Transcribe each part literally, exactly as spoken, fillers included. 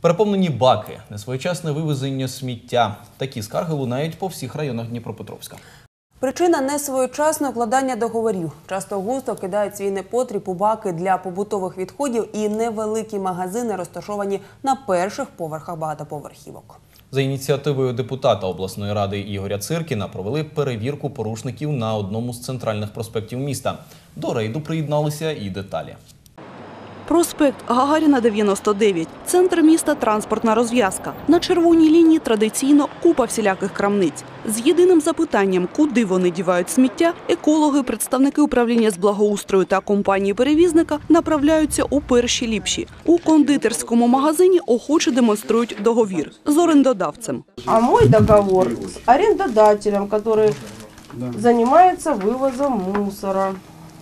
Переповнені баки, несвоєчасне вивезення сміття. Такі скарги лунають по всіх районах Дніпропетровська. Причина – несвоєчасне укладання договорів. Часто густо кидають свій непотріб у баки для побутових відходів і невеликі магазини, розташовані на перших поверхах багатоповерхівок. За ініціативою депутата обласної ради Ігоря Циркіна провели перевірку порушників на одному з центральних проспектів міста. До рейду приєдналися і деталі. Проспект Гагаріна, дев'яносто дев'ять. Центр міста – транспортна розв'язка. На червоній лінії традиційно купа всіляких крамниць. З єдиним запитанням, куди вони дівають сміття, екологи, представники управління з благоустрою та компанії-перевізника направляються у перші ліпші. У кондитерському магазині охоче демонструють договір з орендодавцем. А мой договор з орендодателем, який займається вивозом мусора.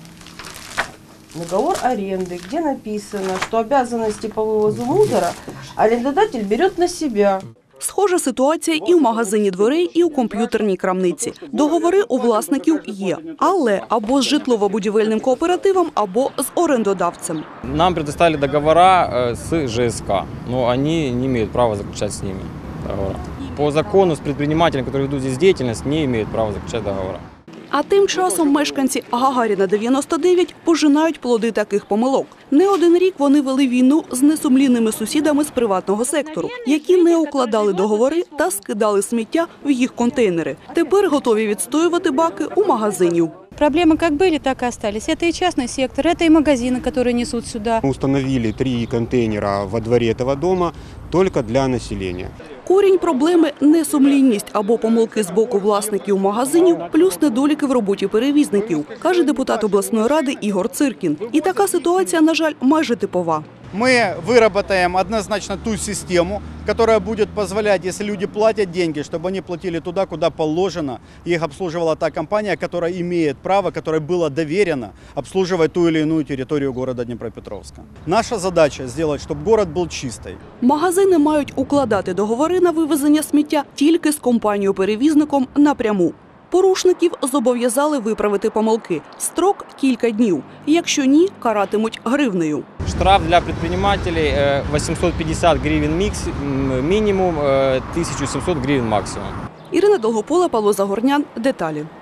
Договор аренды, где написано, что обязанности по вывозу мусора арендодатель берет на себя. Схожа ситуація і в магазині дверей, і у комп'ютерній крамниці. Договори у власників є, але або з житлово-будівельним кооперативом, або з орендодавцем. Нам предоставили договора с ЖСК, но они не имеют права заключать с ними договора. По закону с предпринимателями, которые ведут здесь деятельность, не имеют права заключать договора. А тим часом мешканці Гагаріна, дев'яносто дев'ять пожинають плоди таких помилок. Не один рік вони вели війну з несумлінними сусідами з приватного сектору, які не укладали договори та скидали сміття в їх контейнери. Тепер готові відстоювати баки у магазинів. Проблемы как были, так и остались. Это и частный сектор, это и магазины, которые несут сюда. Мы установили три контейнера во дворе этого дома только для населения. Корінь проблеми – несумлінність або помилки з боку власників магазинів, плюс недоліки в роботі перевізників, каже депутат обласної ради Ігор Циркін. І така ситуація, на жаль, майже типова. Мы выработаем однозначно ту систему, которая будет позволять, если люди платят деньги, чтобы они платили туда, куда положено. Их обслуживала та компания, которая имеет право, которой было доверено обслуживать ту или иную территорию города Днепропетровска. Наша задача сделать, чтобы город был чистый. Магазини мають укладати договори на вивезення сміття тільки з компанією-перевізником напряму. Порушників зобов'язали виправити помилки. Строк – кілька днів. Якщо ні, каратимуть гривнею. Штраф для предпринимателей восемьсот пятьдесят гривен минимум, тысяча семьсот гривен максимум. Ірина Долгопола, Павло Загорнян. Деталі.